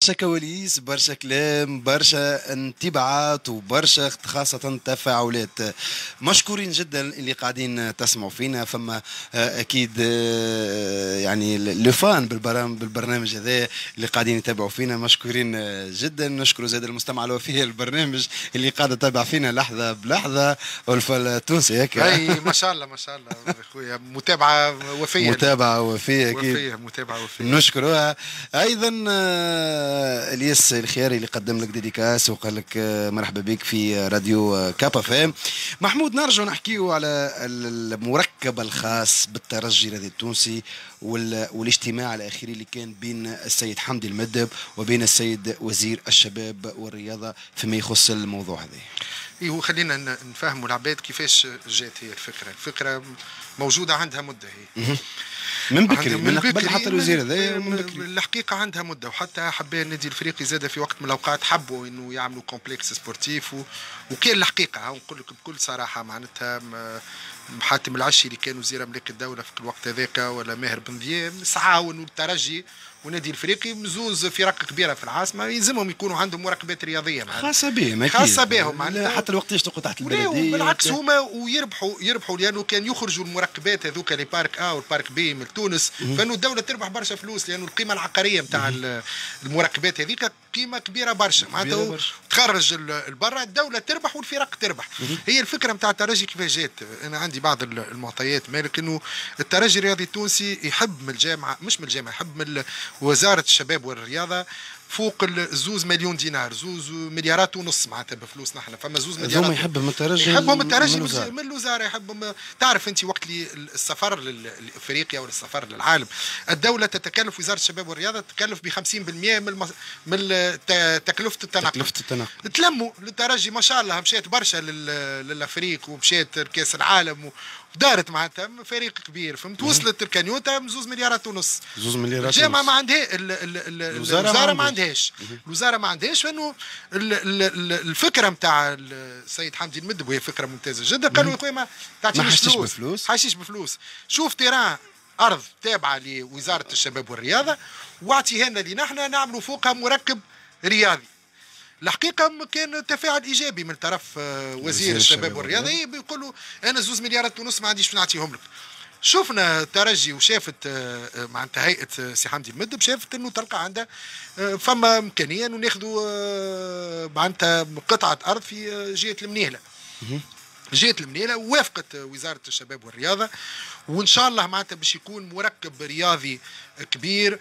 برشا كواليس، برشا كلام، برشا انطباعات وبرشا خاصة تفاعلات. مشكورين جدا اللي قاعدين تسمعوا فينا. فما اكيد يعني لو فان بالبرنامج هذا اللي قاعدين يتابعوا فينا مشكورين جدا. نشكر زاد المستمع الوفي للبرنامج اللي قاعد يتابع فينا لحظة بلحظة. والفا التونسي هيك. اي ما شاء الله ما شاء الله اخويا، متابعه وفيه. متابعة وفية اكيد. وفيه متابعه وفيه. نشكروها ايضا. الياس الخياري اللي قدم لك ديديكاس وقال لك مرحبا بك في راديو كابا فام. محمود، نرجع نحكيو على المركب الخاص بالترجي الرياضي التونسي والاجتماع الاخير اللي كان بين السيد حمدي المدب وبين السيد وزير الشباب والرياضه فيما يخص الموضوع هذا. ايوه، خلينا نفهموا العباد كيفاش جات هي الفكره موجوده عندها مده هي. من بكري، من قبل حتى الوزير هذا. الحقيقه عندها مده، وحتى حبى النادي الافريقي زاد في وقت من الاوقات حبوا انه يعملوا كومبلكس سبورتيف وكان الحقيقه نقول لك بكل صراحه معناتها حاتم العشي اللي كان وزير املاك الدوله في الوقت هذاك ولا ماهر بن ذياب سعاوا انه الترجي والنادي الافريقي مزوز فرق كبيره في العاصمه يلزمهم يكونوا عندهم مراقبات رياضيه خاصه بهم، خاصه بهم حتى الوقت تقوا تحت البلديه. بالعكس هما ويربحوا لانه كان يخرجوا المراقبات هذوك لي بارك ا والبارك بي من تونس، فانه الدوله تربح برشا فلوس لانه القيمه العقاريه نتاع المراقبات هذيك قيمه كبيره برشا معناتها تخرج البرا الدوله تربح والفرق تربح. هي الفكره نتاع الترجي كيفاش جات. انا عندي بعض المعطيات مالك انه الترجي الرياضي التونسي يحب من الجامعه، مش من الجامعه، يحب من وزاره الشباب والرياضه فوق زوز مليون دينار، زوز مليارات ونص معناتها بفلوسنا احنا. فما زوز مليارات يحبهم الترجي، يحبهم الترجي من الوزاره، يحبهم. تعرف انت وقت اللي السفر لافريقيا ولا السفر للعالم الدوله تتكلف، وزاره الشباب والرياضه تتكلف ب 50% من تكلفه التنقل. تلموا للترجي ما شاء الله مشيت برشا للافريق ومشيت كاس العالم ودارت معناتها فريق كبير، فهمت. وصلت الكانيوتا من 2 مليارات ونص. الجامعه ما عندها، الوزاره ما عندهاش. الوزاره ما عندهاش، فانه الفكره نتاع السيد حمدي المدب وهي فكره ممتازه جدا. قالوا يا خويا ما تعطينيش فلوس، حاشيش بفلوس، شوف تيران ارض تابعه لوزاره الشباب والرياضه واعطيها لنا اللي نحن نعملوا فوقها مركب رياضي. الحقيقه كان تفاعل ايجابي من طرف وزير الشباب والرياضه، بيقولوا انا 2 مليارات ونص ما عنديش نعطيهم لك. شفنا الترجي وشافت معناتها هيئه سي حمدي المدب، شافت انه تلقى عندها فما امكانيه انه ناخذوا معناتها قطعه ارض في جهه المنيهله. جهه المنيهله وافقت وزاره الشباب والرياضه، وان شاء الله معناتها باش يكون مركب رياضي كبير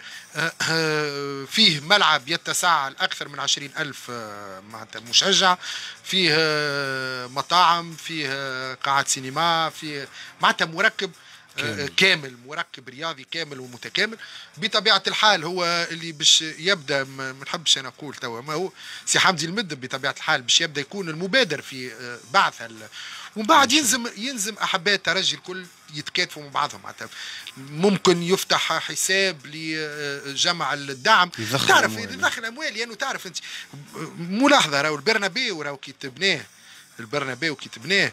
فيه ملعب يتسع اكثر من 20,000 معناتها مشجع، فيه مطاعم، فيه قاعات سينما، فيه معناتها مركب كامل، مركب رياضي كامل ومتكامل. بطبيعه الحال هو اللي باش يبدا، ما نحبش انا اقول توا، ما هو سي حمدي المدب بطبيعه الحال باش يبدا يكون المبادر في بعث ومن بعد يلزم احباء الترجي الكل يتكاتفوا مع بعضهم. معناتها ممكن يفتح حساب لجمع الدعم، تعرف يدخل اموال لانه يعني تعرف انت ملاحظه راهو البرنابيو راهو كي تبناه، البرنابيو كي تبناه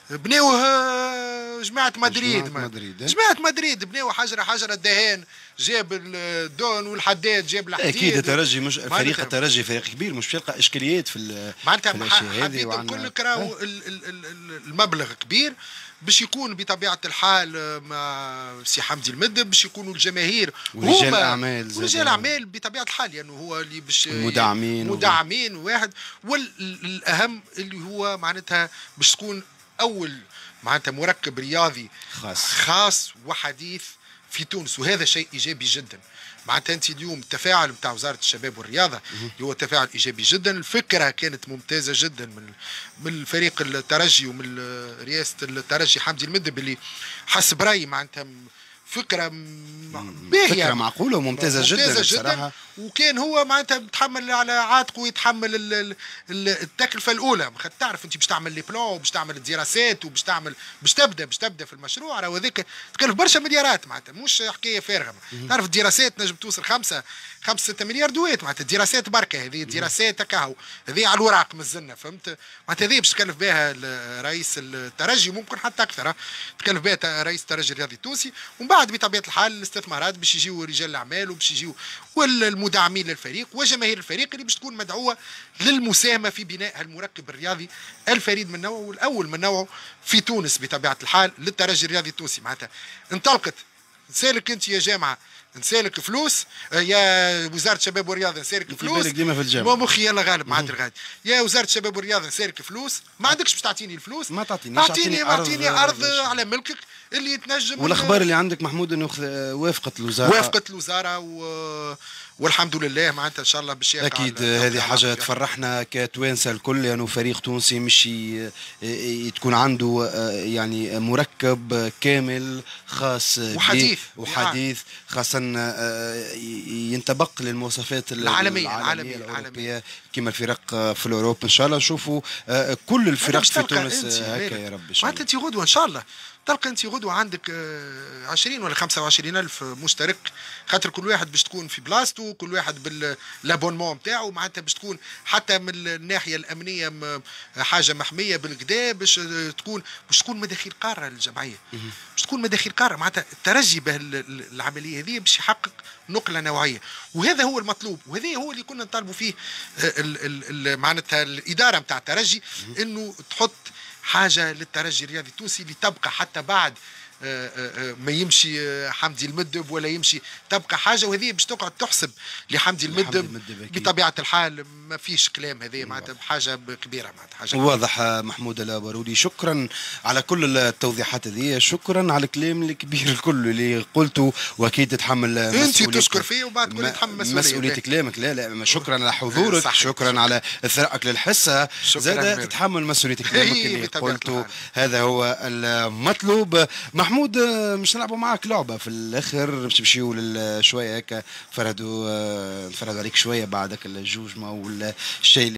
بناوه جماعة مدريد. جماعة مدريد بناوه حجرة الدهان، جاب الدون والحداد، جاب الحديد. اكيد الترجي مش فريق الترجي فريق كبير، مش تلقى اشكاليات في معناتها حبيت نقول لك راهو المبلغ كبير باش يكون بطبيعة الحال مع سي حمدي المدب، باش يكونوا الجماهير ورجال اعمال، ورجال اعمال بطبيعة الحال، يعني هو اللي باش مدعمين واحد. والاهم اللي هو معناتها باش تكون اول معناتها مركب رياضي خاص وحديث في تونس، وهذا شيء ايجابي جدا. معناتها انت اليوم التفاعل بتاع وزاره الشباب والرياضه هو تفاعل ايجابي جدا. الفكره كانت ممتازه جدا من الفريق الترجي ومن رئاسه الترجي حمدي المدب، اللي حسب رايي معناتها فكره باهيه، فكره معقوله وممتازه جدا بصراحه. وكان هو معناتها بتحمل على عاتقه يتحمل التكلفه الاولى. تعرف انت باش تعمل لي بلان وباش تعمل الدراسات وباش تعمل باش تبدا في المشروع، راهو هذاك تكلف برشا مليارات معناتها، مش حكايه فارغه. تعرف الدراسات نجم توصل 5-6 مليار دوات معناتها الدراسات بركه. هذه الدراسات هكاهو هذه على الوراق مازلنا، فهمت معناتها هذه باش تكلف بها رئيس الترجي، ممكن حتى اكثر تكلف بها رئيس الترجي الرياضي التونسي. ومن بعد بطبيعه الحال الاستثمارات باش يجيو رجال الاعمال وباش يجيو المدعمين للفريق وجماهير الفريق اللي باش تكون مدعوه للمساهمه في بناء المركب الرياضي الفريد من نوعه والاول من نوعه في تونس بطبيعه الحال للترجي الرياضي التونسي. معناتها انطلقت، نسالك انت يا جامعه نسالك فلوس، يا وزاره الشباب والرياضه نسالك فلوس، ديما في الجامعه مخي يلا غالب ما عاد الغادي، يا وزاره الشباب والرياضه نسالك فلوس، ما عندكش باش تعطيني الفلوس، ما تعطينيش، اعطيني ارض على ملكك اللي يتنجم. والاخبار اللي عندك محمود انه وافقت الوزاره والحمد لله معناتها ان شاء الله باش اكيد هذه حاجه تفرحنا كتوانسه الكل، يعني فريق تونسي مش تكون عنده يعني مركب كامل خاص وحديث خاصه ينطبق للمواصفات العالميه الاوروبيه كما الفرق في الاوروب. ان شاء الله نشوفوا كل الفرق في تونس هكا يا رب. معناتها انت غدوه ان شاء الله تلقى انت غدوه عندك 20 ولا 25 الف مشترك، خاطر كل واحد باش تكون في بلاصتو، كل واحد بالابونمون نتاعو، معناتها باش تكون حتى من الناحيه الامنيه حاجه محميه بالكدا، باش تكون مداخيل قاره للجمعيه، باش تكون مداخيل قاره. معناتها الترجي بالعمليه هذه باش يحقق نقله نوعيه، وهذا هو المطلوب، وهذا هو اللي كنا نطالبوا فيه معناتها الاداره نتاع الترجي، انه تحط حاجه للترجي الرياضي التونسي لتبقى حتى بعد ما يمشي حمدي المدب ولا يمشي، تبقى حاجه وهذه باش تقعد تحسب لحمدي المدب بطبيعه الحال، ما فيش كلام، هذه معناتها حاجه كبيره، معناتها حاجه واضح. محمود البارودي شكرا على كل التوضيحات هذه، شكرا على الكلام الكبير الكل اللي قلته، واكيد تتحمل انت تشكر فيه وبعد تقول تتحمل مسؤوليه كلامك. لا شكرا على حضورك، شكرا على اثرائك للحصه، زاد تتحمل مسؤوليه كلامك اللي قلته، هذا هو المطلوب. محمود مش نلعبوا معاك لعبه في الاخر، باش نمشيو شويه هكا نفرهدوا عليك شويه بعدك الجوجمه والشيء